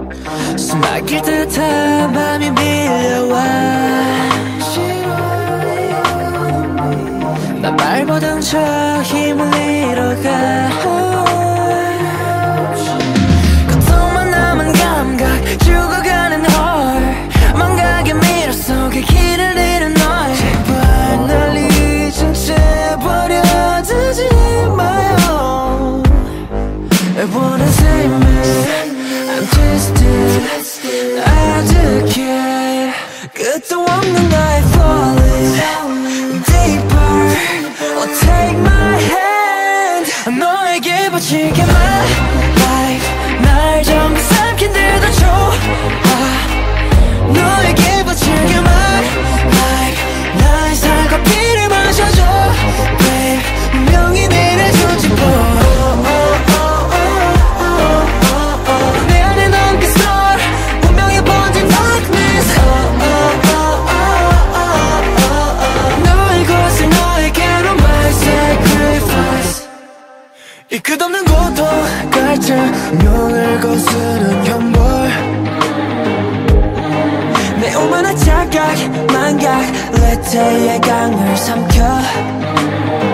숨 막힐 듯한 맘이 밀려와 난 발버둥 쳐 힘을 잃어가 고통만 남은 감각 죽어가는 헐 망각의 미러 속에 길을 잃은 널 제발 날 잊은 채 버려두지 마요 I wanna save me I'm twisted 아득해 끝도 없는 나의 falling deeper Oh take my hand 너에게 바칠게 my life 날 전부 삼킨 듯도 좋아 너에게 바칠게 my life 나의 살과 피를 마셔줘 babe 분명히 내를 조집어 이 끝없는 고통 갈증 명을 거스른 형벌 내 오만한 착각 망각 레테의 강을 삼켜